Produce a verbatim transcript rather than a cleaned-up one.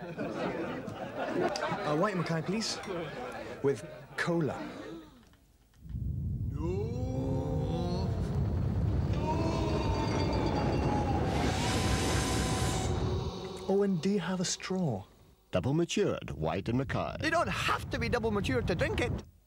Uh, white Mackay, please. With cola. No. Oh, and do you have a straw? Double matured, White and Mackay. You don't have to be double matured to drink it.